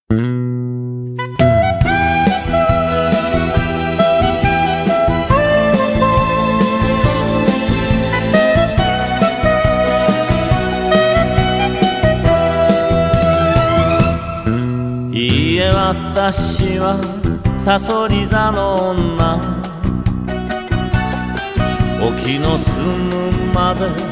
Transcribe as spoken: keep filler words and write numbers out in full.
いいえ私はさそり座の女、沖の澄むまで